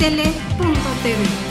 astl.tv.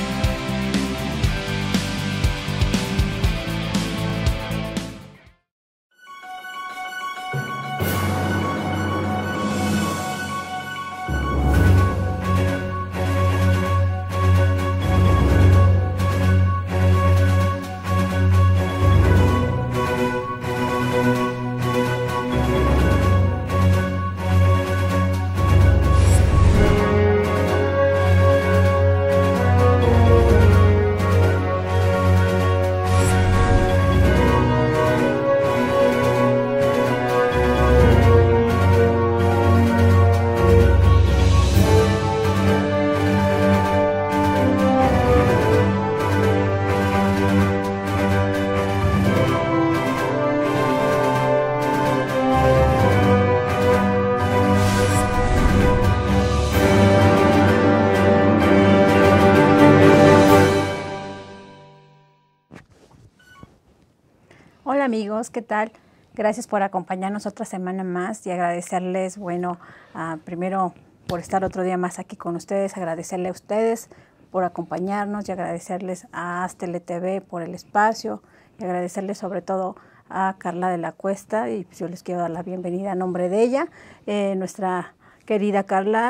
Hola amigos, ¿qué tal? Gracias por acompañarnos otra semana más y agradecerles, primero por estar otro día más aquí con ustedes, agradecerle a ustedes por acompañarnos y agradecerles a Astl TV por el espacio y agradecerles sobre todo a Carla de la Cuesta y pues yo les quiero dar la bienvenida a nombre de ella. Nuestra querida Carla,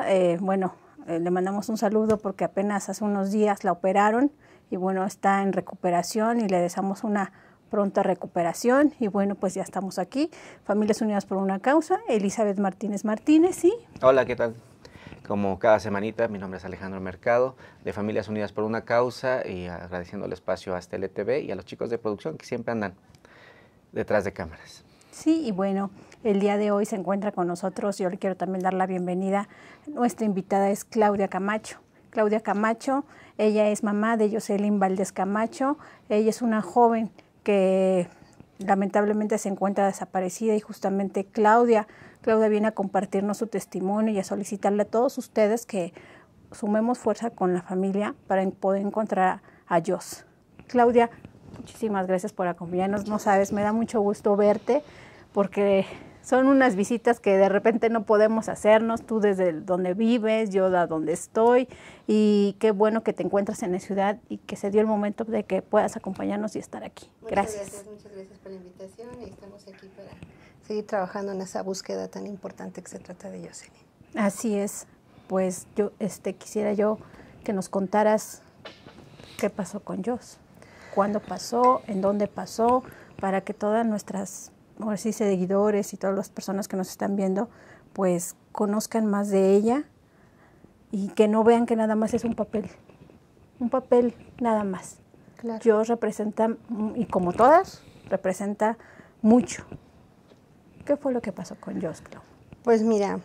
le mandamos un saludo porque apenas hace unos días la operaron y bueno, está en recuperación y le deseamos una pronta recuperación y bueno, pues ya estamos aquí, Familias Unidas por una Causa, Elizabeth Martínez Martínez, ¿sí? Hola, ¿qué tal? Como cada semanita, mi nombre es Alejandro Mercado, de Familias Unidas por una Causa, y agradeciendo el espacio a Astl TV y a los chicos de producción que siempre andan detrás de cámaras. Sí, y bueno, el día de hoy se encuentra con nosotros, yo le quiero también dar la bienvenida, nuestra invitada es Claudia Camacho. Claudia Camacho, ella es mamá de Jocelyn Valdés Camacho, ella es una joven que lamentablemente se encuentra desaparecida y justamente Claudia viene a compartirnos su testimonio y a solicitarle a todos ustedes que sumemos fuerza con la familia para poder encontrar a Jos. Claudia, muchísimas gracias por acompañarnos. No sabes, me da mucho gusto verte porque son unas visitas que de repente no podemos hacernos, tú desde donde vives, yo de donde estoy, y qué bueno que te encuentras en la ciudad y que se dio el momento de que puedas acompañarnos y estar aquí. Gracias. Muchas gracias por la invitación y estamos aquí para seguir trabajando en esa búsqueda tan importante que se trata de Jocelyn. Así es, pues yo quisiera yo que nos contaras qué pasó con Jos, cuándo pasó, en dónde pasó, para que todas nuestras seguidores y todas las personas que nos están viendo, pues conozcan más de ella y que no vean que nada más es un papel nada más. Claro. Jos representa, y como todas, representa mucho. ¿Qué fue lo que pasó con Jos, Clau? Pues mira,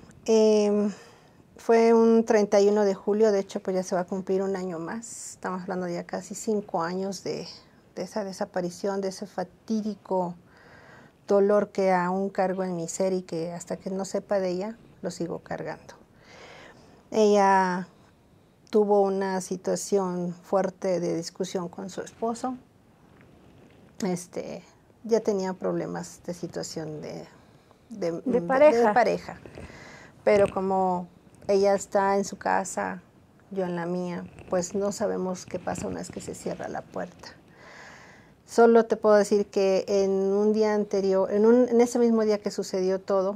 fue un 31 de julio, de hecho pues ya se va a cumplir un año más, estamos hablando de ya casi 5 años de esa desaparición, de ese fatídico dolor que aún cargo en mi ser y que hasta que no sepa de ella, lo sigo cargando. Ella tuvo una situación fuerte de discusión con su esposo. Ya tenía problemas de situación de pareja. Pero como ella está en su casa, yo en la mía, pues no sabemos qué pasa una vez que se cierra la puerta. Solo te puedo decir que en un día anterior, en ese mismo día que sucedió todo,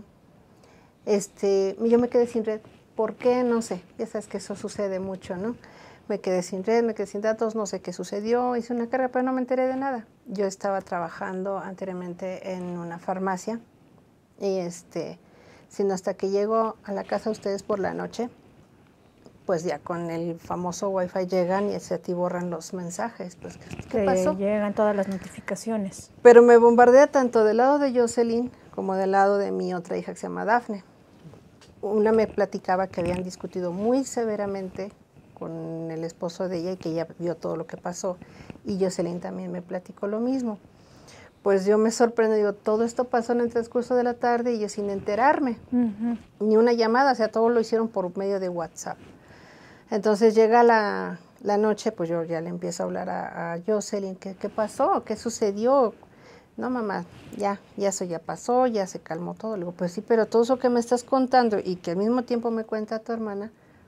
yo me quedé sin red. ¿Por qué? No sé. Ya sabes que eso sucede mucho, ¿no? Me quedé sin red, me quedé sin datos, no sé qué sucedió, hice una carga, pero no me enteré de nada. Yo estaba trabajando anteriormente en una farmacia y sino hasta que llego a la casa de ustedes por la noche, pues ya con el famoso Wi-Fi llegan y se atiborran los mensajes. Pues, ¿qué pasó? Llegan todas las notificaciones. Pero me bombardea tanto del lado de Jocelyn como del lado de mi otra hija que se llama Dafne. Una me platicaba que habían discutido muy severamente con el esposo de ella y que ella vio todo lo que pasó. Y Jocelyn también me platicó lo mismo. Pues yo me sorprendo, digo, todo esto pasó en el transcurso de la tarde y yo sin enterarme. Ni una llamada, o sea, todo lo hicieron por medio de WhatsApp. Entonces llega la noche, pues yo ya le empiezo a hablar a Jocelyn, ¿qué pasó? ¿Qué sucedió? No, mamá, ya eso ya pasó, ya se calmó todo. Le digo, pues sí, pero todo eso que me estás contando y que al mismo tiempo me cuenta tu hermana,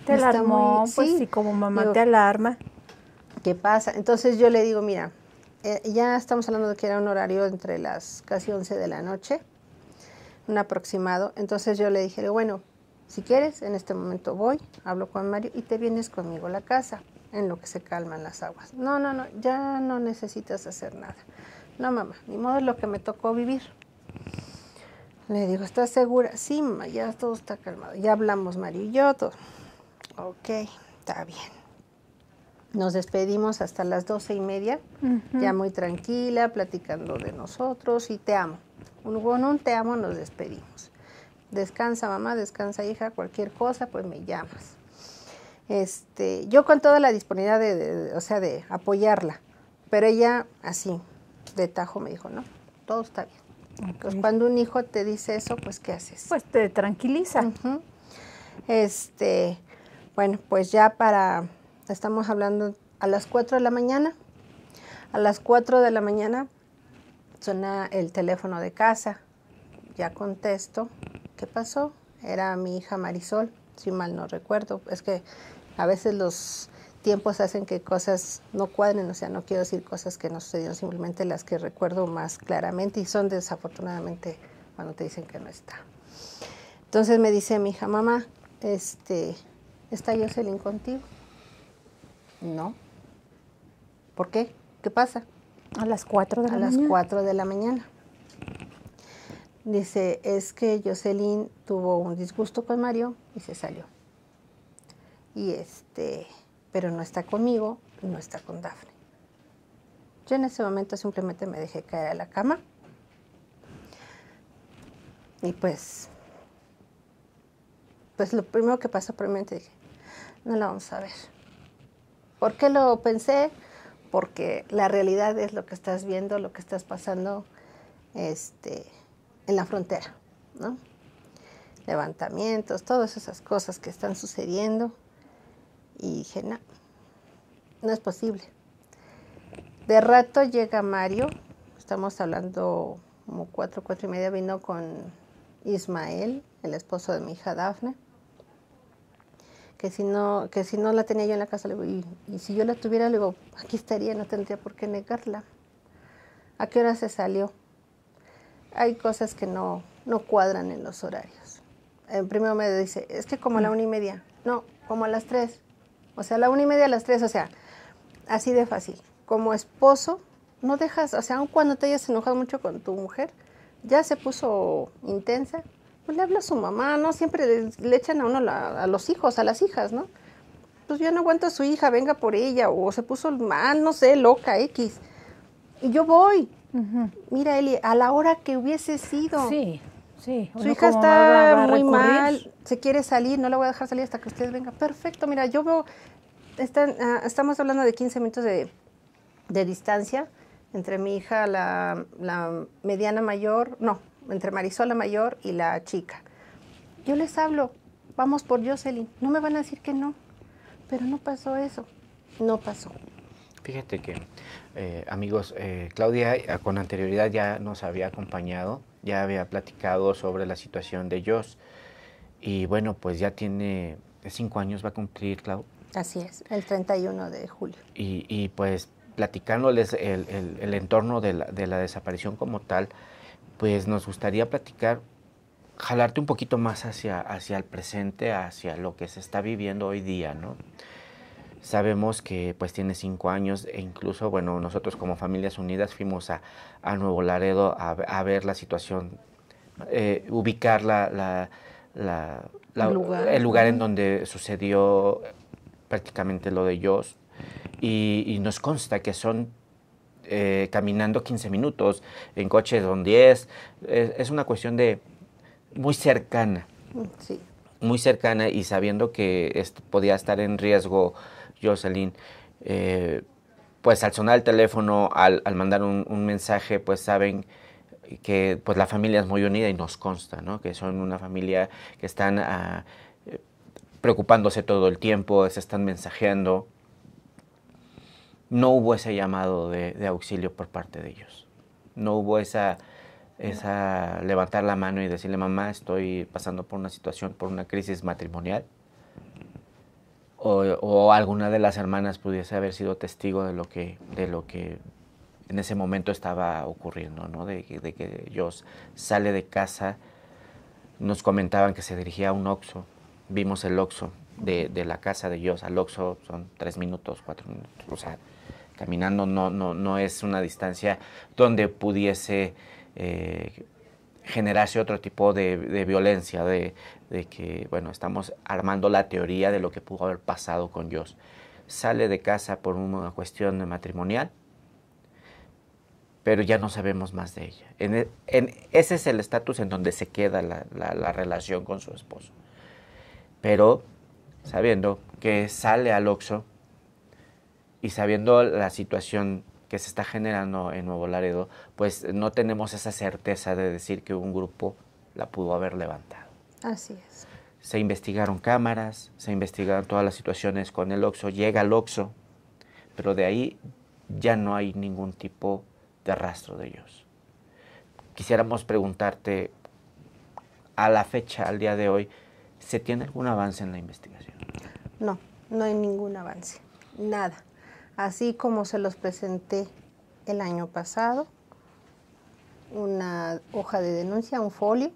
Te alarmó, pues sí, como mamá digo, te alarma. ¿Qué pasa? Entonces yo le digo, mira, ya estamos hablando de que era un horario entre las casi 11 de la noche, un aproximado. Entonces yo le dije, bueno, si quieres, en este momento voy, hablo con Mario y te vienes conmigo a la casa, en lo que se calman las aguas. No, ya no necesitas hacer nada. No, mamá, ni modo es lo que me tocó vivir. Le digo, ¿estás segura? Sí, mamá, ya todo está calmado. Ya hablamos Mario y yo, todo. Ok, está bien. Nos despedimos hasta las 12:30, ya muy tranquila, platicando de nosotros y te amo. Con un te amo nos despedimos. Descansa, mamá, descansa, hija, cualquier cosa, pues me llamas. Yo con toda la disponibilidad de apoyarla, pero ella así, de tajo me dijo, no, todo está bien. Okay. Pues cuando un hijo te dice eso, pues ¿qué haces? Pues te tranquiliza. Bueno, pues ya estamos hablando a las 4 de la mañana. A las 4 de la mañana suena el teléfono de casa. Ya contesto. ¿Qué pasó? Era mi hija Marisol, si mal no recuerdo. Es que a veces los tiempos hacen que cosas no cuadren, o sea, no quiero decir cosas que no sucedieron, simplemente las que recuerdo más claramente y son desafortunadamente cuando te dicen que no está. Entonces me dice mi hija, mamá, ¿está Jocelyn contigo? No. ¿Por qué? ¿Qué pasa? A las 4 de la mañana. A las 4 de la mañana. Dice, es que Jocelyn tuvo un disgusto con Mario y se salió. Y pero no está conmigo, no está con Dafne. Yo en ese momento simplemente me dejé caer a la cama. Y pues lo primero que pasó por mi mente, dije, no la vamos a ver. ¿Por qué lo pensé? Porque la realidad es lo que estás viendo, lo que estás pasando en la frontera, ¿no? Levantamientos, todas esas cosas que están sucediendo. Y dije, no es posible. De rato llega Mario, estamos hablando como 4:30, vino con Ismael, el esposo de mi hija Dafne, que si no la tenía yo en la casa, le digo, y si yo la tuviera, le digo, aquí estaría, no tendría por qué negarla. ¿A qué hora se salió? Hay cosas que no cuadran en los horarios. Primero me dice, es que como a la 1:30, no, como a las 3. O sea, a la 1:30, a las 3, o sea, así de fácil. Como esposo, no dejas, o sea, aun cuando te hayas enojado mucho con tu mujer, ya se puso intensa, pues le habla a su mamá, ¿no? Siempre le echan a uno a los hijos, a las hijas, ¿no? Pues yo no aguanto a su hija, venga por ella, o se puso mal, no sé, loca, X. Y yo voy. Mira, Eli, a la hora que hubiese sido. Sí. Su hija está muy mal, se quiere salir, no la voy a dejar salir hasta que usted venga. Perfecto, mira, yo veo, estamos hablando de 15 minutos de distancia entre mi hija, la mediana mayor, no, entre Marisol la mayor y la chica. Yo les hablo, vamos por Jocelyn, no me van a decir que no, pero no pasó eso, no pasó. Fíjate que, amigos, Claudia con anterioridad ya nos había acompañado, ya había platicado sobre la situación de Jos. Y bueno, pues ya tiene 5 años, va a cumplir, Clau. Así es, el 31 de julio. Y pues platicándoles el entorno de la desaparición como tal, pues nos gustaría platicar, jalarte un poquito más hacia el presente, hacia lo que se está viviendo hoy día, ¿no? Sabemos que pues tiene 5 años e incluso, bueno, nosotros como Familias Unidas fuimos a Nuevo Laredo a ver la situación, ubicar el lugar en donde sucedió prácticamente lo de Jos y nos consta que son caminando 15 minutos, en coche son 10, es una cuestión de muy cercana. Sí. Muy cercana y sabiendo que podía estar en riesgo Jocelyn, pues al sonar el teléfono, al mandar un mensaje, pues saben que pues la familia es muy unida y nos consta, ¿no? Que son una familia que están preocupándose todo el tiempo, se están mensajeando. No hubo ese llamado de auxilio por parte de ellos. No hubo esa levantar la mano y decirle, mamá, estoy pasando por una situación, por una crisis matrimonial. o alguna de las hermanas pudiese haber sido testigo de lo que en ese momento estaba ocurriendo, ¿no? De que Joss sale de casa, nos comentaban que se dirigía a un Oxxo, vimos el Oxxo de la casa de Joss al Oxxo, son 3 minutos, 4 minutos, o sea, caminando no es una distancia donde pudiese generarse otro tipo de violencia, de que, bueno, estamos armando la teoría de lo que pudo haber pasado con Joss. Sale de casa por una cuestión matrimonial, pero ya no sabemos más de ella. Ese es el estatus en donde se queda la relación con su esposo. Pero sabiendo que sale al Oxxo y sabiendo la situación que se está generando en Nuevo Laredo, pues no tenemos esa certeza de decir que un grupo la pudo haber levantado. Así es. Se investigaron cámaras, se investigaron todas las situaciones con el Oxxo, llega al Oxxo, pero de ahí ya no hay ningún tipo de rastro de ellos. Quisiéramos preguntarte, a la fecha, al día de hoy, ¿se tiene algún avance en la investigación? No, no hay ningún avance, nada. Así como se los presenté el año pasado, una hoja de denuncia, un folio,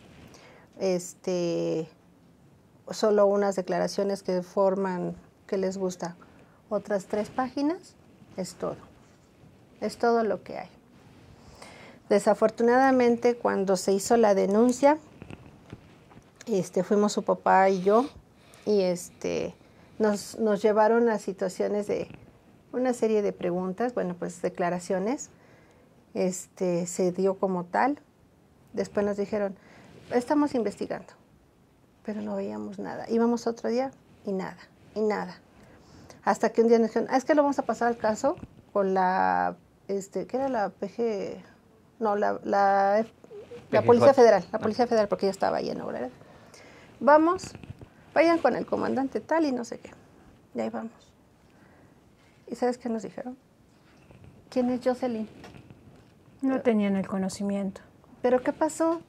solo unas declaraciones que forman, que les gusta, otras 3 páginas, es todo. Es todo lo que hay. Desafortunadamente, cuando se hizo la denuncia, fuimos su papá y yo, y nos llevaron a situaciones de una serie de preguntas, bueno, pues declaraciones, se dio como tal. Después nos dijeron, estamos investigando, pero no veíamos nada. Íbamos otro día y nada, y nada. Hasta que un día nos dijeron, es que lo vamos a pasar al caso con la, ¿qué era la PG? No, la Policía Federal, porque yo estaba ahí en Nuevo Laredo. Vamos, vayan con el comandante tal y no sé qué. Y ahí vamos. ¿Y sabes qué nos dijeron? ¿Quién es Jocelyn? No tenían el conocimiento. ¿Pero qué pasó?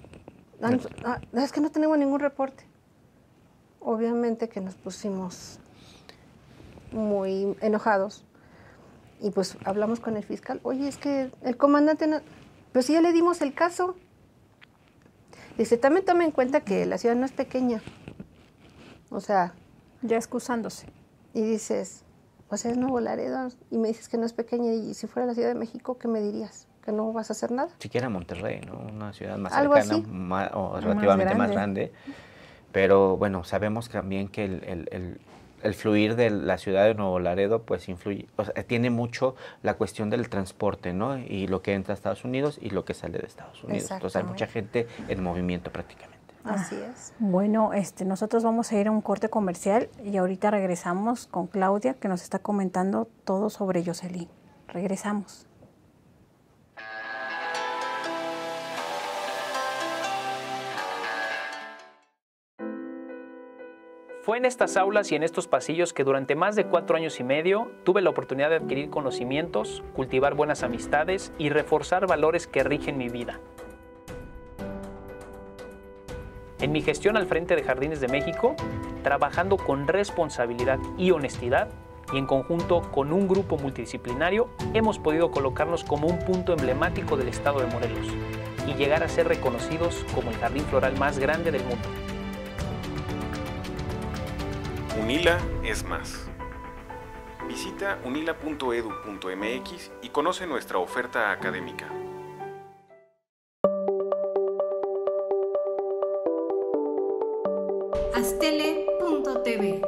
Es que no tenemos ningún reporte. Obviamente que nos pusimos muy enojados. Y pues hablamos con el fiscal. Oye, es que el comandante no... Pero si ya le dimos el caso. Dice, también tome en cuenta que la ciudad no es pequeña. O sea... Ya excusándose. Y dices, pues es Nuevo Laredo. Y me dices que no es pequeña. Y si fuera la Ciudad de México, ¿qué me dirías? ¿Que no vas a hacer nada? Siquiera Monterrey, ¿no? Una ciudad más ¿algo cercana, así? O relativamente más grande. Pero bueno, sabemos también que el fluir de la ciudad de Nuevo Laredo pues influye, o sea, tiene mucho la cuestión del transporte, ¿no? Y lo que entra a Estados Unidos y lo que sale de Estados Unidos. Entonces hay mucha gente en movimiento prácticamente. Así es. Bueno, nosotros vamos a ir a un corte comercial y ahorita regresamos con Claudia, que nos está comentando todo sobre Jocelyn. Regresamos. Fue en estas aulas y en estos pasillos que durante más de 4 años y medio tuve la oportunidad de adquirir conocimientos, cultivar buenas amistades y reforzar valores que rigen mi vida. En mi gestión al frente de Jardines de México, trabajando con responsabilidad y honestidad y en conjunto con un grupo multidisciplinario, hemos podido colocarnos como un punto emblemático del estado de Morelos y llegar a ser reconocidos como el jardín floral más grande del mundo. UNILA es más. Visita unila.edu.mx y conoce nuestra oferta académica. Astele.tv.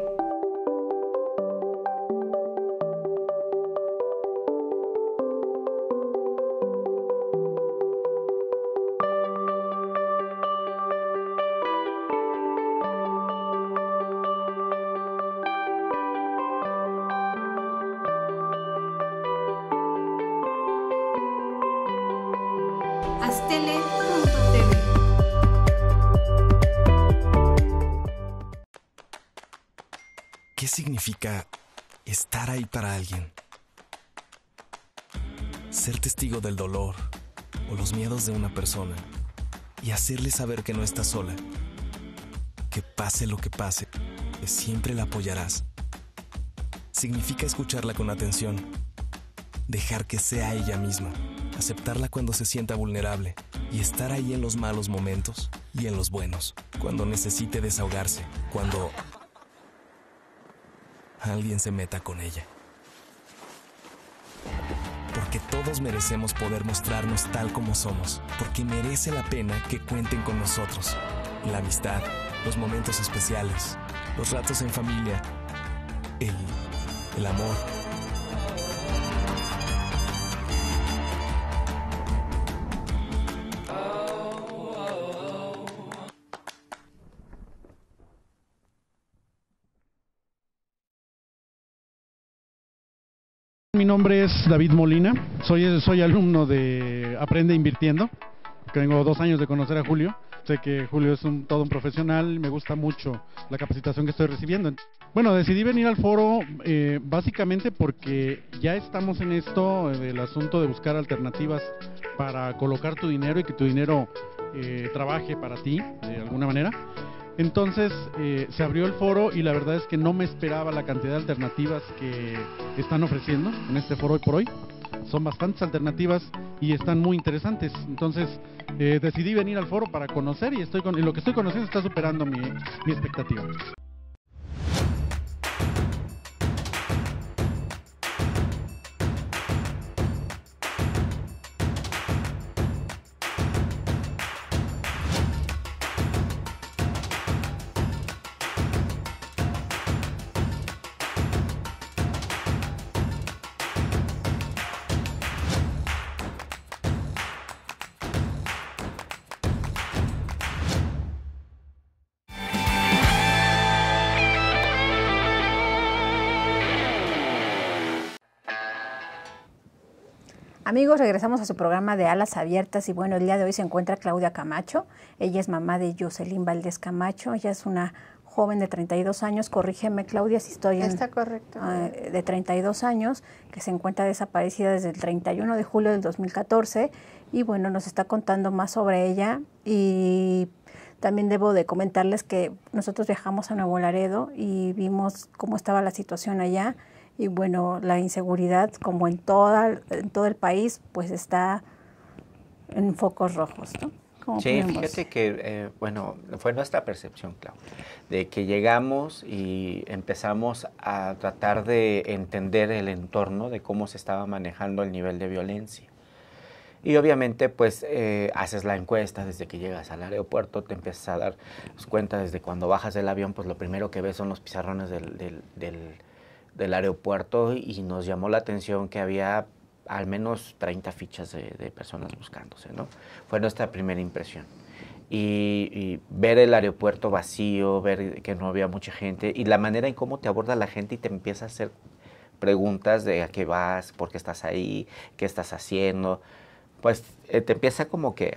Astele.tv. ¿Qué significa estar ahí para alguien? Ser testigo del dolor o los miedos de una persona y hacerle saber que no está sola, que pase lo que pase, que siempre la apoyarás. Significa escucharla con atención, dejar que sea ella misma, aceptarla cuando se sienta vulnerable y estar ahí en los malos momentos y en los buenos, cuando necesite desahogarse, cuando alguien se meta con ella. Porque todos merecemos poder mostrarnos tal como somos, porque merece la pena que cuenten con nosotros. La amistad, los momentos especiales, los ratos en familia, el amor. Mi nombre es David Molina, soy alumno de Aprende Invirtiendo. Tengo 2 años de conocer a Julio. Sé que Julio es todo un profesional, me gusta mucho la capacitación que estoy recibiendo. Bueno, decidí venir al foro básicamente porque ya estamos en esto del asunto de buscar alternativas para colocar tu dinero y que tu dinero trabaje para ti de alguna manera. Entonces se abrió el foro y la verdad es que no me esperaba la cantidad de alternativas que están ofreciendo en este foro hoy por hoy. Son bastantes alternativas y están muy interesantes. Entonces decidí venir al foro para conocer y lo que estoy conociendo está superando mi expectativa. Amigos, regresamos a su programa de Alas Abiertas y bueno, el día de hoy se encuentra Claudia Camacho. Ella es mamá de Jocelyn Valdés Camacho. Ella es una joven de 32 años, corrígeme Claudia si estoy Está correcto. De 32 años, que se encuentra desaparecida desde el 31 de julio del 2014 y bueno, nos está contando más sobre ella y también debo de comentarles que nosotros viajamos a Nuevo Laredo y vimos cómo estaba la situación allá. Y bueno, la inseguridad, como en todo el país, pues está en focos rojos, ¿no? Sí, fíjate que, bueno, fue nuestra percepción, Clau, de que llegamos y empezamos a tratar de entender el entorno de cómo se estaba manejando el nivel de violencia. Y obviamente, pues, haces la encuesta desde que llegas al aeropuerto, te empiezas a dar cuenta desde cuando bajas del avión, pues lo primero que ves son los pizarrones del aeropuerto y nos llamó la atención que había al menos 30 fichas de personas buscándose, ¿no? Fue nuestra primera impresión. Y ver el aeropuerto vacío, ver que no había mucha gente y la manera en cómo te aborda la gente y te empieza a hacer preguntas de a qué vas, por qué estás ahí, qué estás haciendo, pues te empieza como que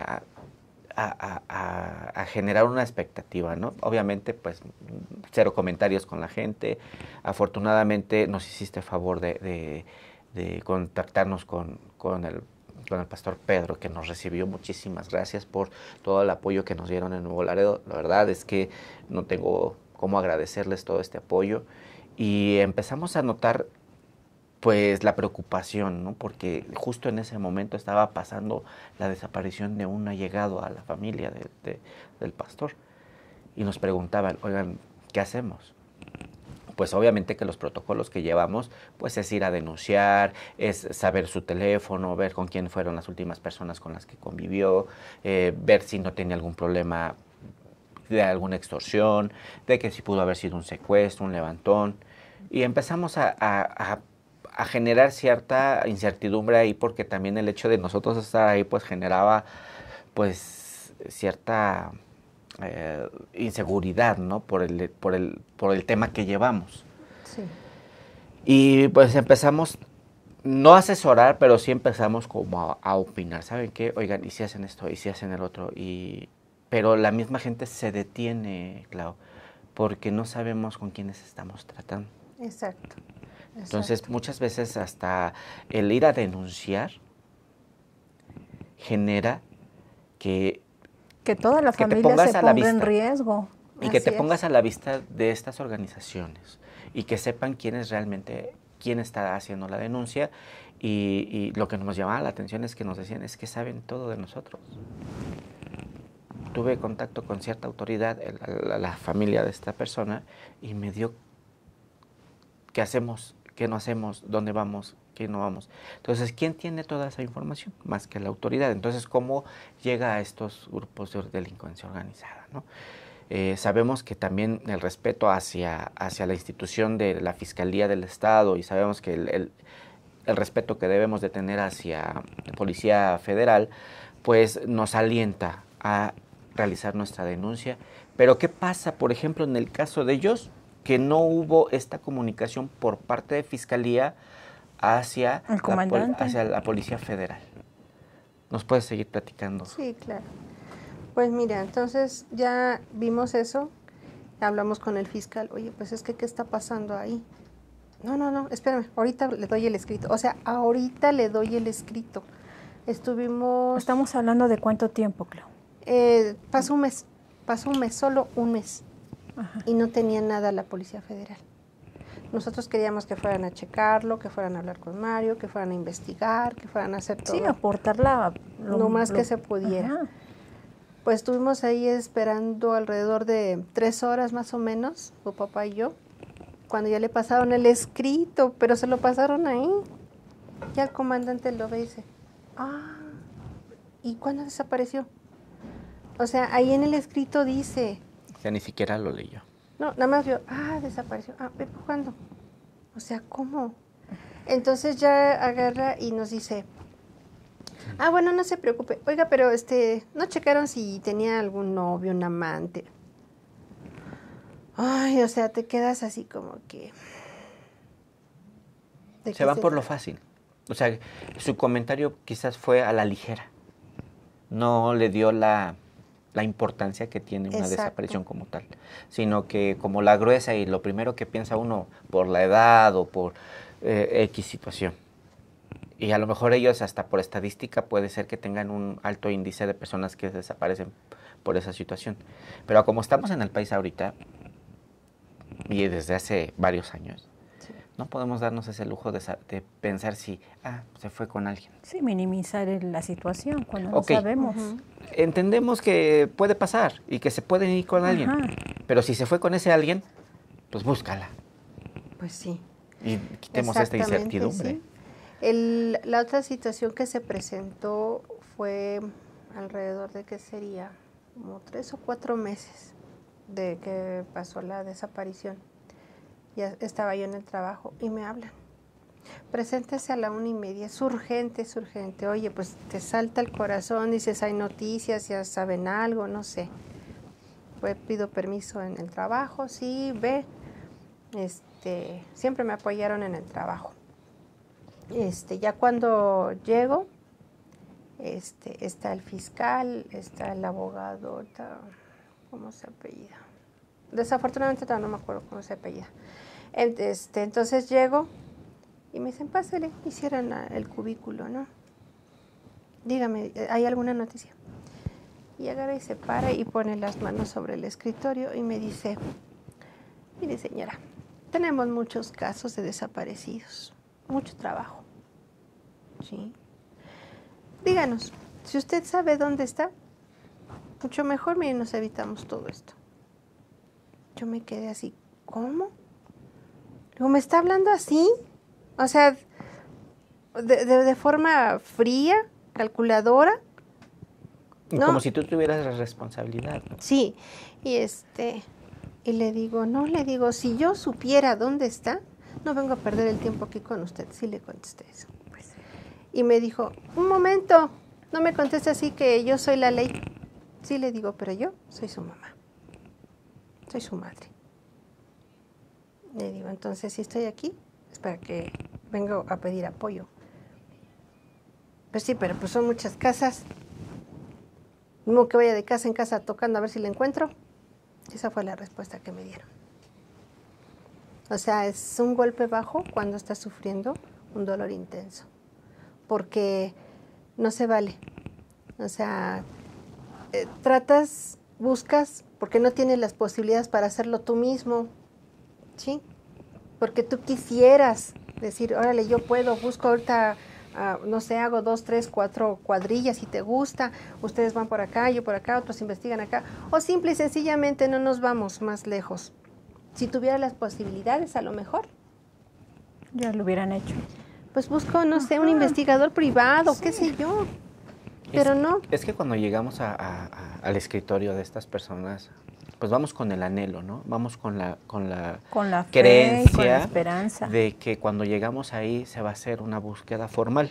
a generar una expectativa, ¿no? Obviamente, pues, 0 comentarios con la gente. Afortunadamente, nos hiciste favor de contactarnos con el pastor Pedro, que nos recibió. Muchísimas gracias por todo el apoyo que nos dieron en Nuevo Laredo. La verdad es que no tengo cómo agradecerles todo este apoyo. Y empezamos a notar pues la preocupación, ¿no? Porque justo en ese momento estaba pasando la desaparición de un allegado a la familia del pastor. Y nos preguntaban, oigan, ¿qué hacemos? Pues obviamente que los protocolos que llevamos, pues es ir a denunciar, es saber su teléfono, ver con quién fueron las últimas personas con las que convivió, ver si no tenía algún problema de alguna extorsión, de que si pudo haber sido un secuestro, un levantón. Y empezamos a generar cierta incertidumbre ahí, porque también el hecho de nosotros estar ahí pues generaba pues cierta inseguridad, ¿no? Por el tema que llevamos. Sí. Y pues empezamos, no a asesorar, pero sí empezamos como a opinar. ¿Saben qué? Oigan, ¿y si hacen esto? ¿Y si hacen el otro? Pero la misma gente se detiene, Clau, porque no sabemos con quiénes estamos tratando. Exacto. Entonces, muchas veces hasta el ir a denunciar genera que toda la familia se ponga en riesgo. Y que te pongas a la vista de estas organizaciones y que sepan quién está haciendo la denuncia. Y lo que nos llamaba la atención es que nos decían, es que saben todo de nosotros. Tuve contacto con cierta autoridad, la familia de esta persona, y me dio, ¿qué hacemos? ¿Qué no hacemos? ¿Dónde vamos? ¿Qué no vamos? Entonces, ¿quién tiene toda esa información? Más que la autoridad. Entonces, ¿cómo llega a estos grupos de delincuencia organizada, ¿no? Sabemos que también el respeto hacia la institución de la Fiscalía del Estado, y sabemos que el respeto que debemos de tener hacia la Policía Federal, pues nos alienta a realizar nuestra denuncia. Pero ¿qué pasa, por ejemplo, en el caso de ellos? Que no hubo esta comunicación por parte de Fiscalía hacia la Policía Federal. ¿Nos puedes seguir platicando? Sí, claro. Pues mira, entonces ya vimos eso, hablamos con el fiscal, oye, pues es que ¿qué está pasando ahí? No, espérame, ahorita le doy el escrito. O sea, ahorita le doy el escrito. Estamos hablando de ¿cuánto tiempo, Clau? Pasó un mes, solo un mes. Ajá. Y no tenía nada la Policía Federal. Nosotros queríamos que fueran a checarlo, que fueran a hablar con Mario, que fueran a investigar, que fueran a hacer todo. Sí, aportar lo más que se pudiera. Ajá. Pues estuvimos ahí esperando alrededor de 3 horas más o menos, tu papá y yo, cuando ya le pasaron el escrito, pero se lo pasaron ahí. Ya el comandante lo ve y dice, ¿y cuándo desapareció? O sea, ahí en el escrito dice... O sea, ni siquiera lo leyó. No, nada más vio, desapareció. ¿Cuándo? O sea, ¿cómo? Entonces ya agarra y nos dice, bueno, no se preocupe. Oiga, pero ¿no checaron si tenía algún novio, un amante? Ay, o sea, te quedas así como que... Se van por lo fácil. O sea, su comentario quizás fue a la ligera. No le dio la importancia que tiene una desaparición como tal, sino que como la gruesa y lo primero que piensa uno por la edad o por X situación. Y a lo mejor ellos hasta por estadística puede ser que tengan un alto índice de personas que desaparecen por esa situación. Pero como estamos en el país ahorita, y desde hace varios años, no podemos darnos ese lujo de pensar si se fue con alguien. Sí, minimizar la situación cuando no sabemos. Entendemos que puede pasar y que se puede ir con alguien, pero si se fue con ese alguien, pues búscala. Pues sí. Y quitemos esta incertidumbre. Sí. La otra situación que se presentó fue alrededor de que sería como 3 o 4 meses de que pasó la desaparición. Ya estaba yo en el trabajo y me hablan. Preséntese a la 1:30, es urgente. Oye, pues te salta el corazón, dices, hay noticias, ya saben algo, no sé. Pues pido permiso en el trabajo, sí, ve. Siempre me apoyaron en el trabajo. Ya cuando llego, está el fiscal, está el abogado, ¿cómo se apellida? Desafortunadamente no me acuerdo cómo se apellida. Entonces llego y me dicen, pásale, hicieron el cubículo, ¿no? Dígame, ¿hay alguna noticia? Y agarra y se para y pone las manos sobre el escritorio y me dice, mire señora, tenemos muchos casos de desaparecidos, mucho trabajo, ¿sí? Díganos, si usted sabe dónde está, mucho mejor, mire, nos evitamos todo esto. Yo me quedé así, ¿cómo? Digo, ¿me está hablando así? O sea, de forma fría, calculadora. ¿No? Como si tú tuvieras la responsabilidad, ¿no? Sí, y le digo, si yo supiera dónde está, no vengo a perder el tiempo aquí con usted. Sí le contesté eso. Pues. Y me dijo, un momento, no me conteste así que yo soy la ley. Sí le digo, pero yo soy su mamá. Soy su madre. Le digo, entonces si estoy aquí es para que vengo a pedir apoyo. Pues sí, pero pues son muchas casas. Mismo que vaya de casa en casa tocando a ver si la encuentro. Esa fue la respuesta que me dieron. O sea, es un golpe bajo cuando estás sufriendo un dolor intenso. Porque no se vale. O sea, tratas buscas porque no tienes las posibilidades para hacerlo tú mismo, ¿sí? Porque tú quisieras decir, órale, yo puedo, busco ahorita, no sé, hago 2, 3, 4 cuadrillas si te gusta, ustedes van por acá, yo por acá, otros investigan acá, o simple y sencillamente no nos vamos más lejos. Si tuviera las posibilidades, a lo mejor. Ya lo hubieran hecho. Pues busco, no sé, un investigador privado, qué sé yo, pero no. Es que cuando llegamos al escritorio de estas personas, pues vamos con el anhelo, ¿no? Vamos con la creencia, con la esperanza de que cuando llegamos ahí se va a hacer una búsqueda formal.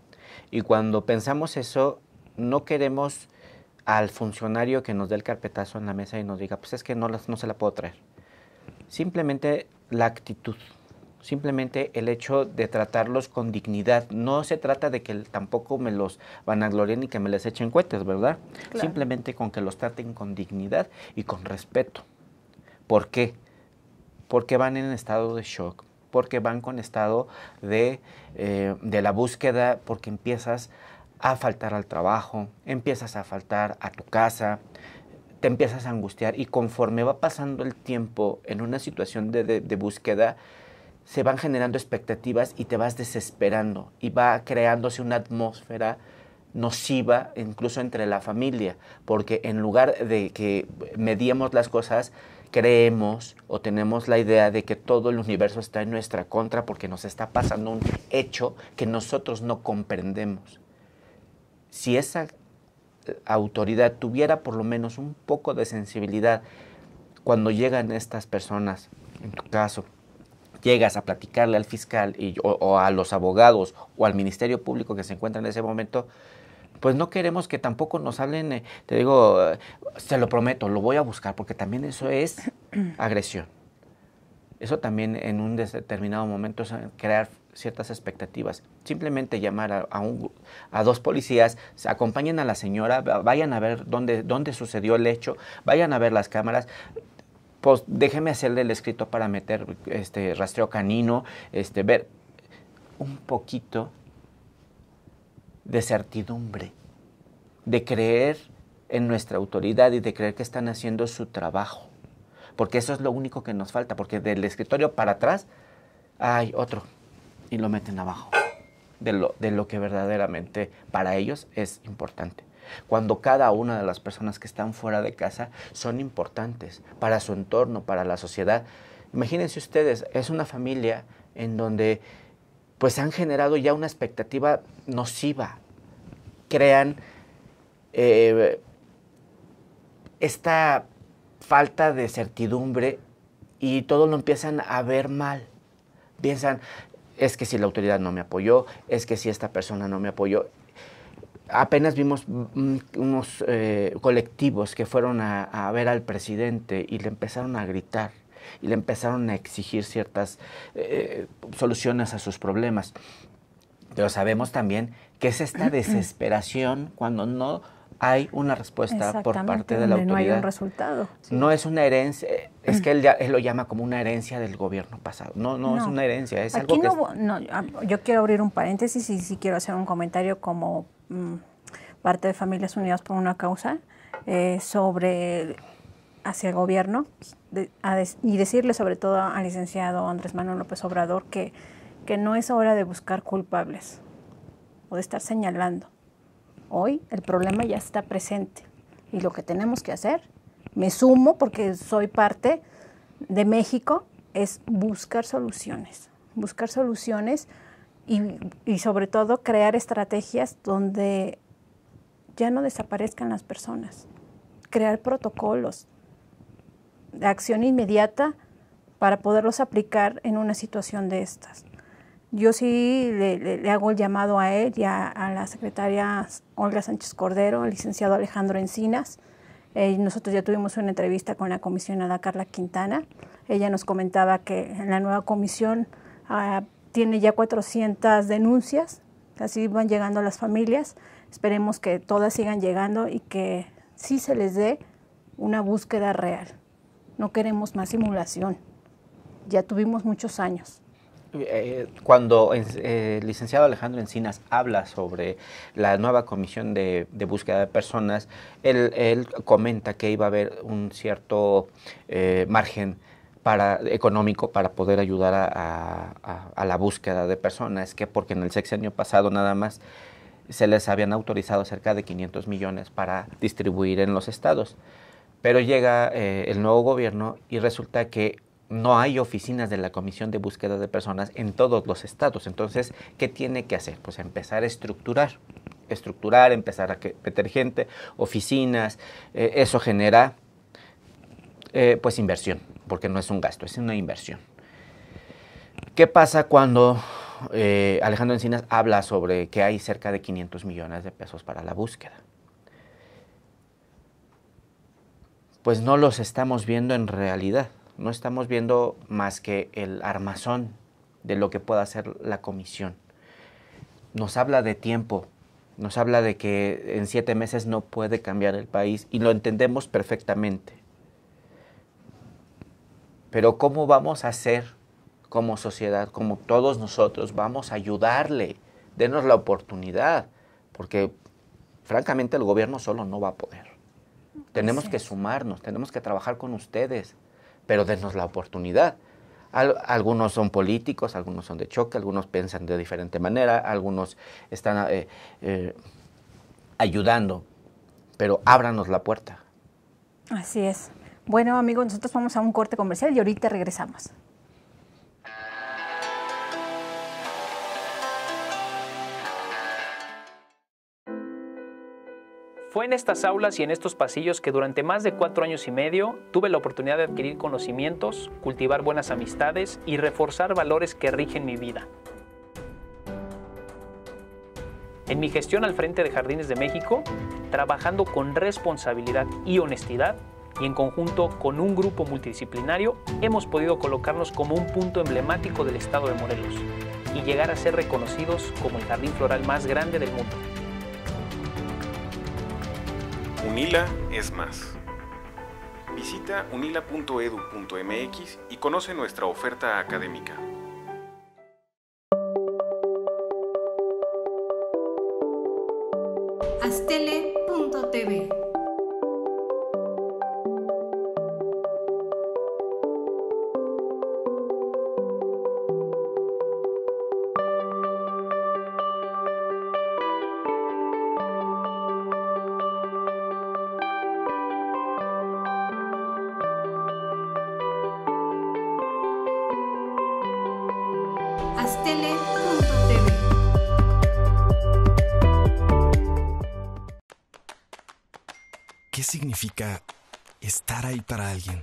Y cuando pensamos eso, no queremos al funcionario que nos dé el carpetazo en la mesa y nos diga, pues es que no se la puedo traer. Simplemente la actitud, simplemente el hecho de tratarlos con dignidad. No se trata de que tampoco me los vanaglorien ni que me les echen cohetes, ¿verdad? Claro. Simplemente con que los traten con dignidad y con respeto. ¿Por qué? Porque van en estado de shock, porque van con estado de la búsqueda, porque empiezas a faltar al trabajo, empiezas a faltar a tu casa, te empiezas a angustiar y conforme va pasando el tiempo en una situación de búsqueda, se van generando expectativas y te vas desesperando y va creándose una atmósfera nociva incluso entre la familia, porque en lugar de que mediemos las cosas, creemos o tenemos la idea de que todo el universo está en nuestra contra porque nos está pasando un hecho que nosotros no comprendemos. Si esa autoridad tuviera por lo menos un poco de sensibilidad cuando llegan estas personas, en tu caso, llegas a platicarle al fiscal o a los abogados o al Ministerio Público que se encuentra en ese momento, pues no queremos que tampoco nos hablen, te digo, se lo prometo, lo voy a buscar, porque también eso es agresión. Eso también en un determinado momento es crear ciertas expectativas. Simplemente llamar a 2 policías, acompañen a la señora, vayan a ver dónde sucedió el hecho, vayan a ver las cámaras. Pues déjeme hacerle el escrito para meter rastreo canino, ver un poquito de certidumbre, de creer en nuestra autoridad y de creer que están haciendo su trabajo. Porque eso es lo único que nos falta, porque del escritorio para atrás hay otro y lo meten abajo de lo que verdaderamente para ellos es importante. Cuando cada una de las personas que están fuera de casa son importantes para su entorno, para la sociedad. Imagínense ustedes, es una familia en donde pues han generado ya una expectativa nociva. Crean esta falta de certidumbre y todo lo empiezan a ver mal. Piensan, es que si la autoridad no me apoyó, es que si esta persona no me apoyó. Apenas vimos unos colectivos que fueron a ver al presidente y le empezaron a gritar y le empezaron a exigir ciertas soluciones a sus problemas. Pero sabemos también que es esta desesperación cuando no hay una respuesta por parte de la autoridad. No hay un resultado. Sí. No es una herencia, es que él lo llama como una herencia del gobierno pasado. No es una herencia, es aquí algo que... yo quiero abrir un paréntesis y sí quiero hacer un comentario como parte de Familias Unidas por una Causa sobre hacia el gobierno y decirle sobre todo al licenciado Andrés Manuel López Obrador que no es hora de buscar culpables o de estar señalando. Hoy el problema ya está presente y lo que tenemos que hacer, me sumo porque soy parte de México, es buscar soluciones y sobre todo crear estrategias donde ya no desaparezcan las personas, crear protocolos de acción inmediata para poderlos aplicar en una situación de estas. Yo sí le hago el llamado a él y a la secretaria Olga Sánchez Cordero, al licenciado Alejandro Encinas. Nosotros ya tuvimos una entrevista con la comisionada Carla Quintana. Ella nos comentaba que en la nueva comisión tiene ya 400 denuncias, así van llegando las familias. Esperemos que todas sigan llegando y que sí se les dé una búsqueda real. No queremos más simulación, ya tuvimos muchos años. Cuando el licenciado Alejandro Encinas habla sobre la nueva comisión de búsqueda de personas, él comenta que iba a haber un cierto margen económico para poder ayudar a la búsqueda de personas, porque en el sexenio pasado nada más se les habían autorizado cerca de 500 millones para distribuir en los estados. Pero llega el nuevo gobierno y resulta que no hay oficinas de la Comisión de Búsqueda de Personas en todos los estados. Entonces, ¿qué tiene que hacer? Pues empezar a estructurar, empezar a meter gente, oficinas. Eso genera pues inversión, porque no es un gasto, es una inversión. ¿Qué pasa cuando Alejandro Encinas habla sobre que hay cerca de 500 millones de pesos para la búsqueda? Pues no los estamos viendo en realidad. No estamos viendo más que el armazón de lo que pueda hacer la comisión. Nos habla de tiempo, nos habla de que en 7 meses no puede cambiar el país y lo entendemos perfectamente. Pero ¿cómo vamos a hacer como sociedad, como todos nosotros? Vamos a ayudarle, denos la oportunidad, porque francamente el gobierno solo no va a poder. Tenemos que sumarnos, tenemos que trabajar con ustedes, pero denos la oportunidad. Algunos son políticos, algunos son de choque, algunos piensan de diferente manera, algunos están ayudando, pero ábranos la puerta. Así es. Bueno, amigos, nosotros vamos a un corte comercial y ahorita regresamos. Fue en estas aulas y en estos pasillos que durante más de 4 años y medio tuve la oportunidad de adquirir conocimientos, cultivar buenas amistades y reforzar valores que rigen mi vida. En mi gestión al frente de Jardines de México, trabajando con responsabilidad y honestidad y en conjunto con un grupo multidisciplinario, hemos podido colocarnos como un punto emblemático del estado de Morelos y llegar a ser reconocidos como el jardín floral más grande del mundo. UNILA es más. Visita unila.edu.mx y conoce nuestra oferta académica. Astele.tv. Astele.tv. ¿Qué significa estar ahí para alguien?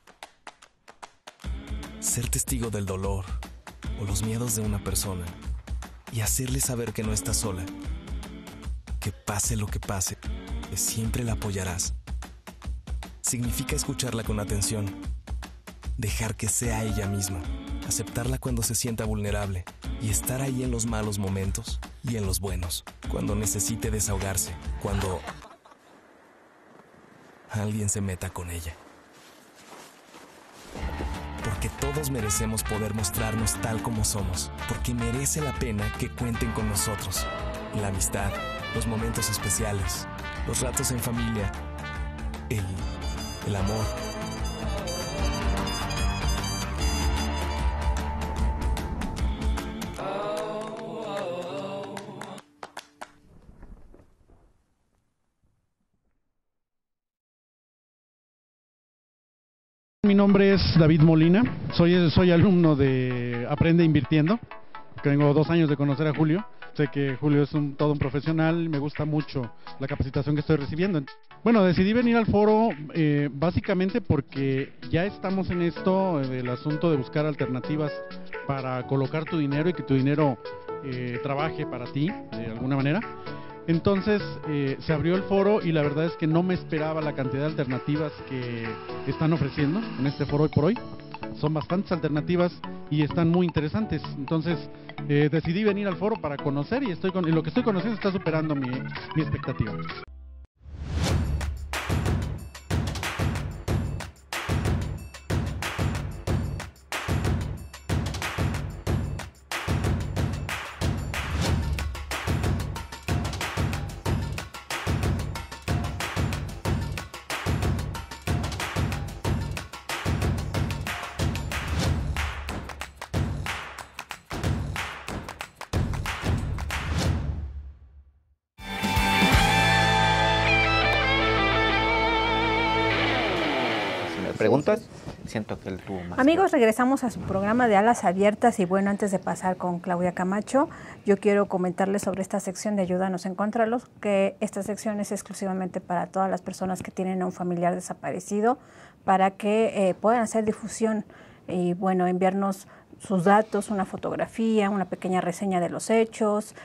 Ser testigo del dolor o los miedos de una persona y hacerle saber que no está sola, que pase lo que pase, que siempre la apoyarás. Significa escucharla con atención, dejar que sea ella misma, aceptarla cuando se sienta vulnerable y estar ahí en los malos momentos y en los buenos, cuando necesite desahogarse, cuando alguien se meta con ella. Porque todos merecemos poder mostrarnos tal como somos, porque merece la pena que cuenten con nosotros. La amistad, los momentos especiales, los ratos en familia, el amor. Mi nombre es David Molina, soy alumno de Aprende Invirtiendo. Tengo 2 años de conocer a Julio. Sé que Julio es todo un profesional, me gusta mucho la capacitación que estoy recibiendo. Bueno, decidí venir al foro básicamente porque ya estamos en esto del asunto de buscar alternativas para colocar tu dinero y que tu dinero trabaje para ti de alguna manera. Entonces se abrió el foro y la verdad es que no me esperaba la cantidad de alternativas que están ofreciendo en este foro hoy por hoy. Son bastantes alternativas y están muy interesantes. Entonces decidí venir al foro para conocer y lo que estoy conociendo está superando mi expectativa. preguntas, siento que él tuvo más. Amigos, regresamos a su programa de Alas Abiertas y bueno, antes de pasar con Claudia Camacho, yo quiero comentarles sobre esta sección de Ayúdanos a encontrarlos, que esta sección es exclusivamente para todas las personas que tienen a un familiar desaparecido, para que puedan hacer difusión y bueno, enviarnos sus datos, una fotografía, una pequeña reseña de los hechos,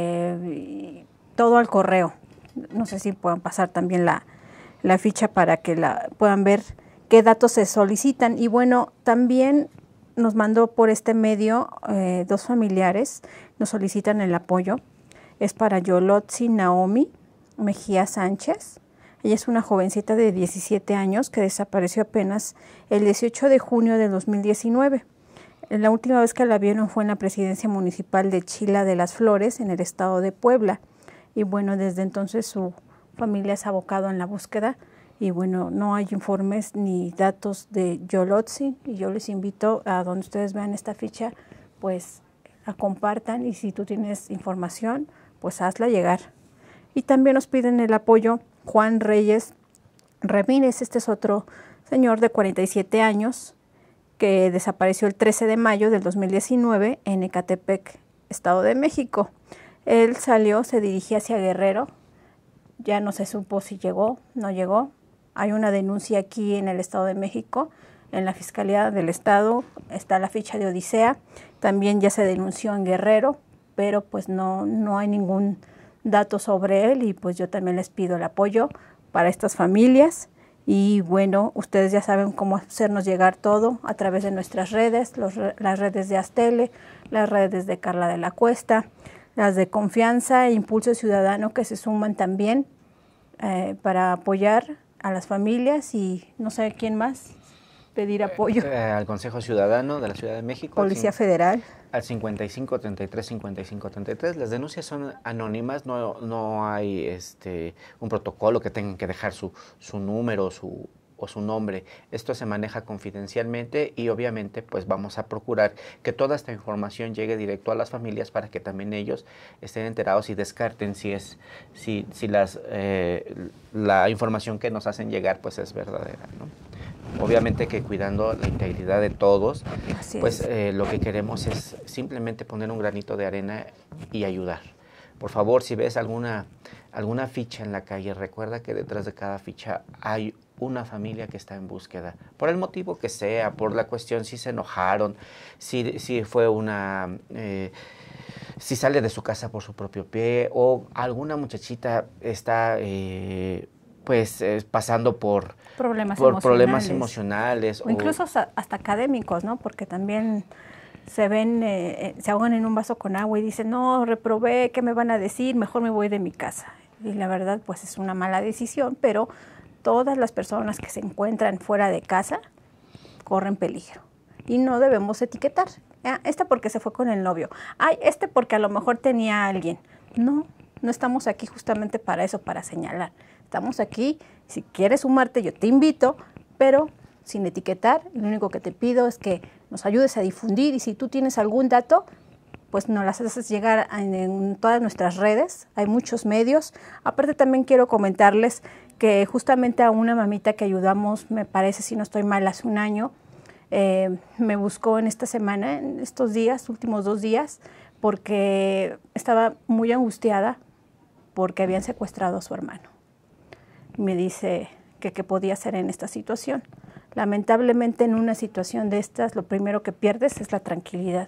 y todo al correo. No sé si puedan pasar también la ficha para que puedan ver qué datos se solicitan. Y bueno, también nos mandó por este medio 2 familiares, nos solicitan el apoyo. Es para Yolotzi Naomi Mejía Sánchez. Ella es una jovencita de 17 años que desapareció apenas el 18 de junio de 2019. La última vez que la vieron fue en la presidencia municipal de Chila de las Flores, en el estado de Puebla. Y bueno, desde entonces su familia se ha abocado en la búsqueda y bueno, no hay informes ni datos de Yolotzi y yo les invito a donde ustedes vean esta ficha, pues la compartan y si tú tienes información, pues hazla llegar. Y también nos piden el apoyo Juan Reyes Ramírez, este es otro señor de 47 años que desapareció el 13 de mayo del 2019 en Ecatepec, Estado de México. Él salió, se dirigía hacia Guerrero, ya no se supo si llegó, no llegó. Hay una denuncia aquí en el Estado de México, en la Fiscalía del Estado, está la ficha de Odisea, también ya se denunció en Guerrero, pero pues no hay ningún dato sobre él y pues yo también les pido el apoyo para estas familias. Y bueno, ustedes ya saben cómo hacernos llegar todo a través de nuestras redes, las redes de Astele, las redes de Carla de la Cuesta, las de Confianza e Impulso Ciudadano que se suman también para apoyar a las familias y no sé quién más pedir apoyo. Al Consejo Ciudadano de la Ciudad de México. Policía Federal. Al 55 33 55 33. Las denuncias son anónimas, no hay un protocolo que tengan que dejar su número o su nombre. Esto se maneja confidencialmente y obviamente pues vamos a procurar que toda esta información llegue directo a las familias para que también ellos estén enterados y descarten si la información que nos hacen llegar pues es verdadera, ¿no? Obviamente que cuidando la integridad de todos, pues lo que queremos es simplemente poner un granito de arena y ayudar. Por favor, si ves alguna ficha en la calle, recuerda que detrás de cada ficha hay una familia que está en búsqueda, por el motivo que sea, por la cuestión, si se enojaron, si fue si sale de su casa por su propio pie o alguna muchachita está pasando por problemas emocionales. O incluso hasta académicos, ¿no? Porque también se ahogan en un vaso con agua y dicen, no, reprobé, ¿qué me van a decir? Mejor me voy de mi casa. Y la verdad, pues es una mala decisión, pero todas las personas que se encuentran fuera de casa corren peligro. Y no debemos etiquetar. Porque se fue con el novio. Porque a lo mejor tenía a alguien. No estamos aquí justamente para eso, para señalar. Estamos aquí, si quieres sumarte, yo te invito, pero sin etiquetar. Lo único que te pido es que nos ayudes a difundir y si tú tienes algún dato, pues nos las haces llegar en todas nuestras redes. Hay muchos medios. Aparte también quiero comentarles que justamente a una mamita que ayudamos, me parece, si no estoy mal, hace un año, me buscó en esta semana, en estos días, últimos 2 días, porque estaba muy angustiada porque habían secuestrado a su hermano. Me dice que qué podía hacer en esta situación. Lamentablemente en una situación de estas, lo primero que pierdes es la tranquilidad.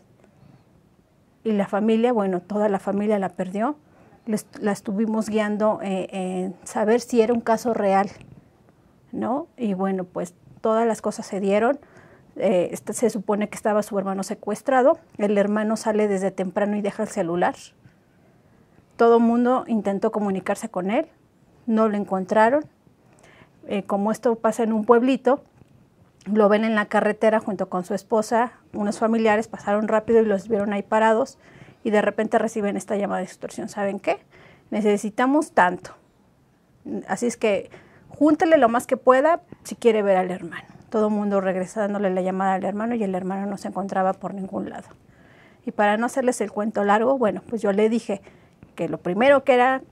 Y la familia, bueno, toda la familia la perdió. La estuvimos guiando en saber si era un caso real, ¿no? Y bueno, pues todas las cosas se dieron. Se supone que estaba su hermano secuestrado. El hermano sale desde temprano y deja el celular. Todo el mundo intentó comunicarse con él. No lo encontraron. Como esto pasa en un pueblito, lo ven en la carretera junto con su esposa. Unos familiares pasaron rápido y los vieron ahí parados y de repente reciben esta llamada de extorsión. ¿Saben qué? Necesitamos tanto. Así es que júntele lo más que pueda si quiere ver al hermano. Todo el mundo regresándole la llamada al hermano y el hermano no se encontraba por ningún lado. Y para no hacerles el cuento largo, bueno, pues yo le dije que lo primero que era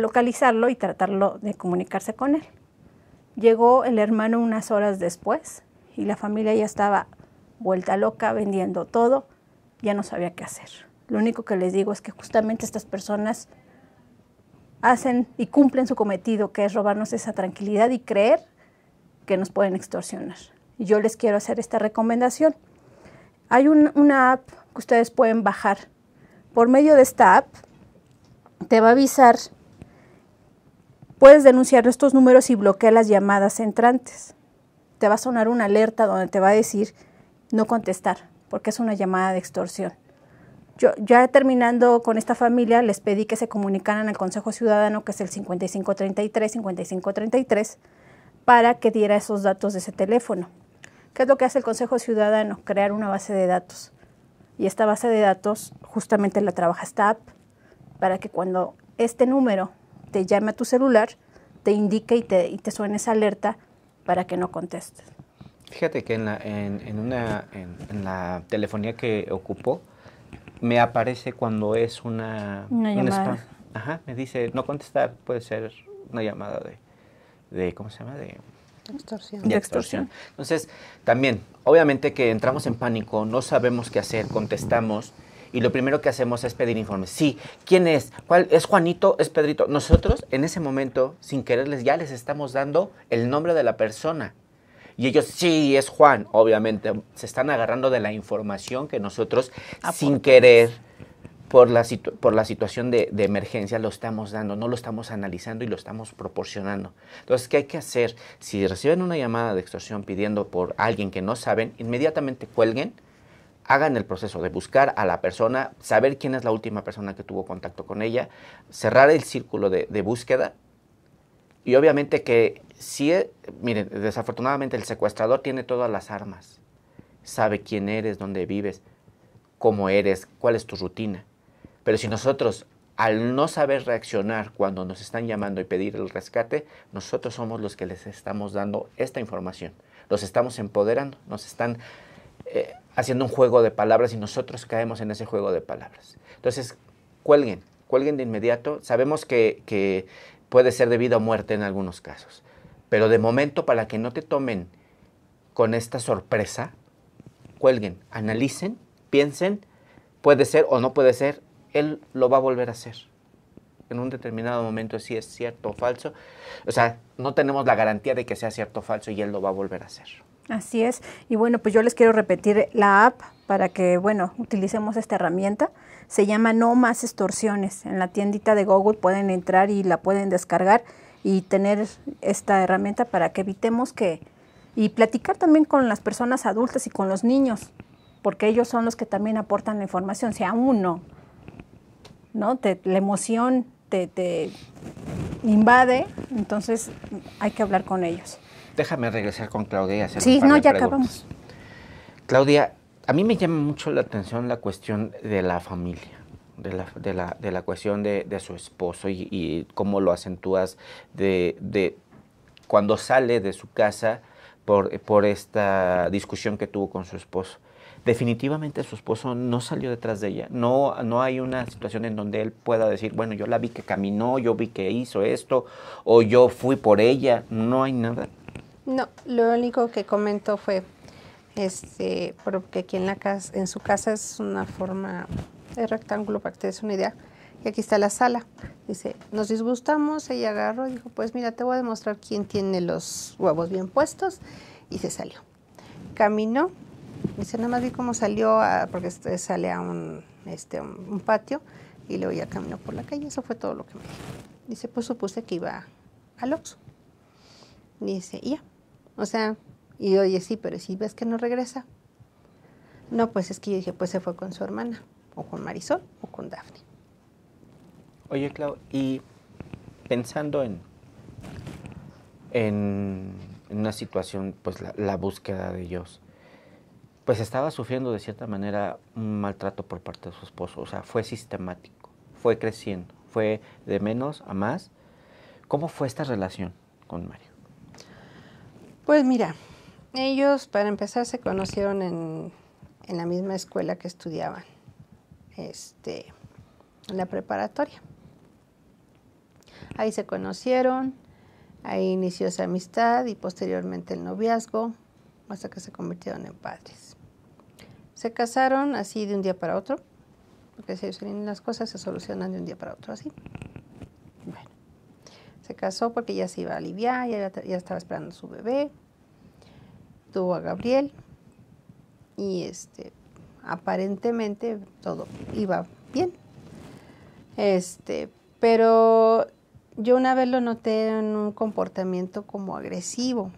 localizarlo y tratarlo de comunicarse con él. Llegó el hermano unas horas después, y la familia ya estaba vuelta loca, vendiendo todo, ya no sabía qué hacer. Lo único que les digo es que justamente estas personas hacen y cumplen su cometido, que es robarnos esa tranquilidad y creer que nos pueden extorsionar. Y yo les quiero hacer esta recomendación. Hay una app que ustedes pueden bajar. Por medio de esta app te va a avisar, puedes denunciar estos números y bloquear las llamadas entrantes. Te va a sonar una alerta donde te va a decir no contestar, porque es una llamada de extorsión. Yo ya terminando con esta familia, les pedí que se comunicaran al Consejo Ciudadano, que es el 5533, para que diera esos datos de ese teléfono. ¿Qué es lo que hace el Consejo Ciudadano? Crear una base de datos. Y esta base de datos justamente la trabaja esta app, para que cuando este número te llame a tu celular, te indique y te suene esa alerta para que no contestes. Fíjate que en la telefonía que ocupo, me aparece cuando es una llamada. Spam. Ajá, me dice no contestar, puede ser una llamada de ¿cómo se llama? De extorsión. Entonces, también, obviamente que entramos en pánico, no sabemos qué hacer, contestamos, y lo primero que hacemos es pedir informes. Sí, ¿quién es? ¿Cuál? ¿Es Juanito? ¿Es Pedrito? Nosotros, en ese momento, sin quererles, ya les estamos dando el nombre de la persona. Y ellos, sí, es Juan, obviamente, se están agarrando de la información que nosotros, sin querer, por la situación de emergencia, lo estamos dando, no lo estamos analizando y lo estamos proporcionando. Entonces, ¿qué hay que hacer? Si reciben una llamada de extorsión pidiendo por alguien que no saben, inmediatamente cuelguen, hagan el proceso de buscar a la persona, saber quién es la última persona que tuvo contacto con ella, cerrar el círculo de búsqueda. Y obviamente que sí, miren, desafortunadamente el secuestrador tiene todas las armas. Sabe quién eres, dónde vives, cómo eres, cuál es tu rutina. Pero si nosotros, al no saber reaccionar cuando nos están llamando y pedir el rescate, nosotros somos los que les estamos dando esta información. Los estamos empoderando, nos están haciendo un juego de palabras y nosotros caemos en ese juego de palabras. Entonces, cuelguen de inmediato. Sabemos que puede ser de vida o muerte en algunos casos. Pero de momento, para que no te tomen con esta sorpresa, cuelguen, analicen, piensen, puede ser o no puede ser, él lo va a volver a hacer. En un determinado momento, si es cierto o falso. O sea, no tenemos la garantía de que sea cierto o falso y él lo va a volver a hacer. Así es. Y bueno, pues yo les quiero repetir la app para que, bueno, utilicemos esta herramienta. Se llama No Más Extorsiones. En la tiendita de Google pueden entrar y la pueden descargar y tener esta herramienta para que evitemos y platicar también con las personas adultas y con los niños, porque ellos son los que también aportan la información. Si a uno, ¿no? La emoción te invade, entonces hay que hablar con ellos. Déjame regresar con Claudia y hacer sí, un par de ya preguntas. acabamos. Claudia, a mí me llama mucho la atención la cuestión de la familia, de la cuestión de su esposo y cómo lo acentúas de cuando sale de su casa por esta discusión que tuvo con su esposo. Definitivamente su esposo no salió detrás de ella. No hay una situación en donde él pueda decir, bueno, yo la vi que caminó, yo vi que hizo esto, o yo fui por ella. No hay nada. No, lo único que comentó fue, porque aquí en su casa es una forma de rectángulo, para que te des una idea, y aquí está la sala. Dice, nos disgustamos, ella agarró y dijo, pues mira, te voy a demostrar quién tiene los huevos bien puestos, y se salió. Caminó, dice, nada más vi cómo salió, porque sale a un patio, y luego ya caminó por la calle, eso fue todo lo que me dijo. Dice, pues supuse que iba al Oxxo. Dice, ya. O sea, y oye, sí, pero si ves que no regresa. No, pues es que yo dije, pues se fue con su hermana, o con Marisol, o con Dafne. Oye, Clau, y pensando en una situación, pues la búsqueda de ellos, pues estaba sufriendo de cierta manera un maltrato por parte de su esposo. O sea, fue sistemático, fue creciendo, fue de menos a más. ¿Cómo fue esta relación con Mario? Pues mira, ellos para empezar se conocieron en la misma escuela que estudiaban, en la preparatoria. Ahí se conocieron, ahí inició esa amistad y posteriormente el noviazgo. hasta que se convirtieron en padres. Se casaron así de un día para otro, porque las cosas se solucionan de un día para otro así. Bueno, se casó porque ya se iba a aliviar, ya estaba esperando a su bebé, tuvo a Gabriel y aparentemente todo iba bien. Pero yo una vez lo noté en un comportamiento como agresivo.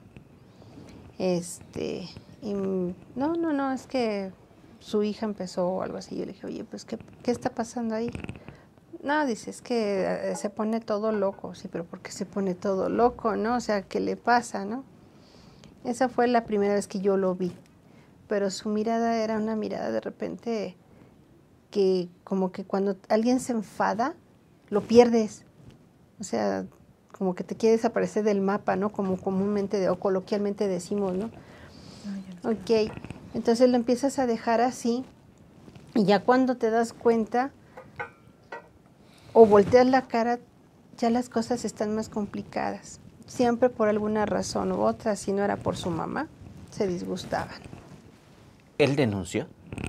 Y no, es que su hija empezó o algo así. Yo le dije, oye, pues, ¿qué está pasando ahí? No, dice, es que se pone todo loco. Sí, pero ¿por qué se pone todo loco, no? O sea, ¿qué le pasa, no? Esa fue la primera vez que yo lo vi. Pero su mirada era una mirada de repente que como que cuando alguien se enfada, lo pierdes. O sea, como que te quiere desaparecer del mapa, ¿no? Como comúnmente o coloquialmente decimos, ¿no? Ok, entonces lo empiezas a dejar así y ya cuando te das cuenta o volteas la cara, ya las cosas están más complicadas. Siempre por alguna razón u otra, si no era por su mamá, se disgustaban. ¿Él denunció?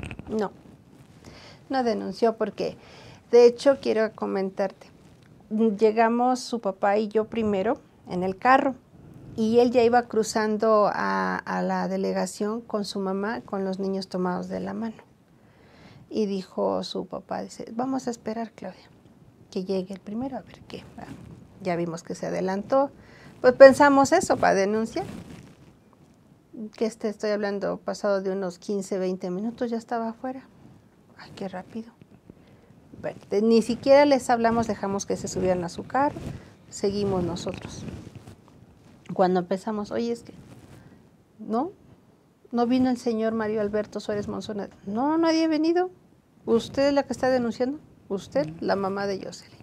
No denunció porque, de hecho, quiero comentarte, llegamos su papá y yo primero en el carro y él ya iba cruzando a la delegación con su mamá, con los niños tomados de la mano. Y dijo su papá, dice, vamos a esperar, Claudia, que llegue el primero a ver qué. Ya vimos que se adelantó, pues pensamos eso para denunciar. Que estoy hablando, pasado de unos 15, 20 minutos ya estaba afuera. Ay, qué rápido. Bueno, ni siquiera les hablamos, dejamos que se subieran a su carro, seguimos nosotros. Cuando empezamos, oye, es que, no vino el señor Mario Alberto Suárez Monzón. No, nadie ha venido. ¿Usted es la que está denunciando? ¿Usted? La mamá de Jocelyn.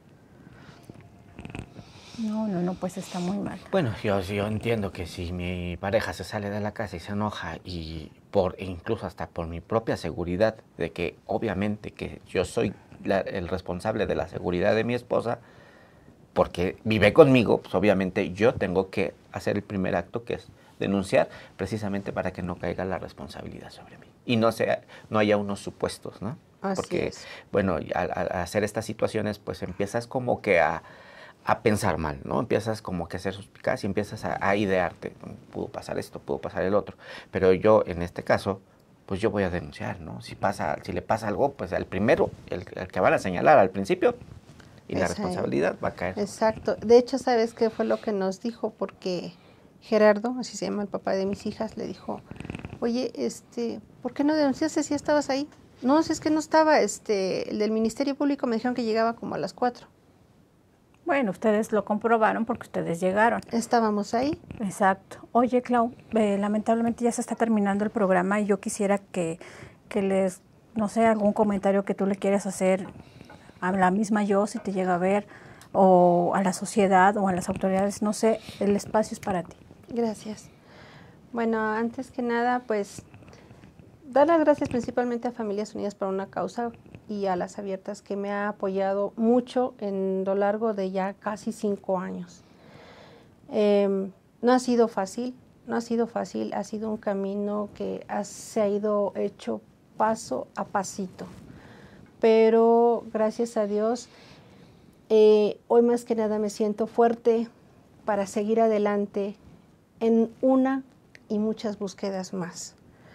No, pues está muy mal. Bueno, yo entiendo que si mi pareja se sale de la casa y se enoja y incluso hasta por mi propia seguridad, de que obviamente que yo soy el responsable de la seguridad de mi esposa, porque vive conmigo, pues obviamente yo tengo que hacer el primer acto, que es denunciar, precisamente para que no caiga la responsabilidad sobre mí y no haya unos supuestos, ¿no? Porque, bueno, al hacer estas situaciones, pues empiezas como que a pensar mal, ¿no? Empiezas como que a ser suspicaz y empiezas a idearte, pudo pasar esto, pudo pasar el otro, pero yo en este caso, pues yo voy a denunciar, ¿no? Si le pasa algo, pues al primero, el que van a señalar al principio, y la responsabilidad va a caer. Exacto. De hecho, ¿sabes qué fue lo que nos dijo? Porque Gerardo, así se llama el papá de mis hijas, le dijo, oye, ¿por qué no denunciaste si estabas ahí? No, si es que no estaba, el del Ministerio Público me dijeron que llegaba como a las 4. Bueno, ustedes lo comprobaron porque ustedes llegaron. Estábamos ahí. Exacto. Oye, Clau, lamentablemente ya se está terminando el programa y yo quisiera que les, no sé, algún comentario que tú le quieras hacer a la misma yo, si te llega a ver, o a la sociedad o a las autoridades, no sé, el espacio es para ti. Gracias. Bueno, antes que nada, pues, dar las gracias principalmente a Familias Unidas por una Causa y a Las Abiertas, que me ha apoyado mucho en lo largo de ya casi 5 años. No ha sido fácil, ha sido un camino que se ha ido hecho paso a pasito. Pero gracias a Dios, hoy más que nada me siento fuerte para seguir adelante en una y muchas búsquedas más.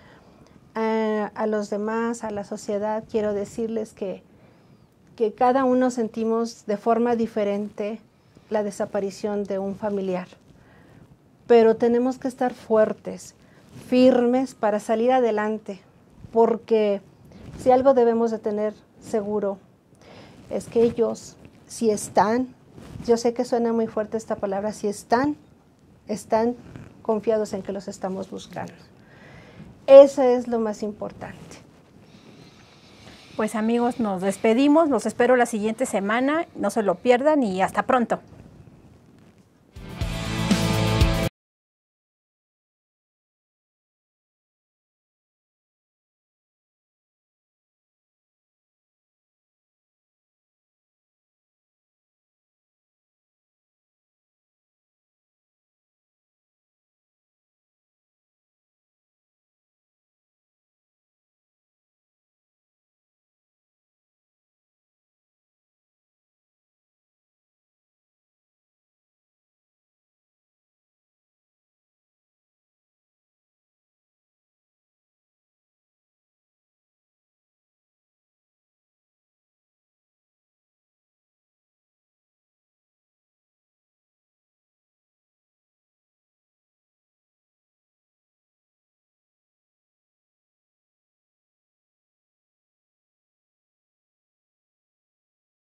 A los demás, a la sociedad, quiero decirles que cada uno sentimos de forma diferente la desaparición de un familiar. Pero tenemos que estar fuertes, firmes para salir adelante, porque si algo debemos de tener seguro es que ellos, si están, yo sé que suena muy fuerte esta palabra, si están confiados en que los estamos buscando. Eso es lo más importante. Pues amigos, nos despedimos, los espero la siguiente semana, no se lo pierdan y hasta pronto.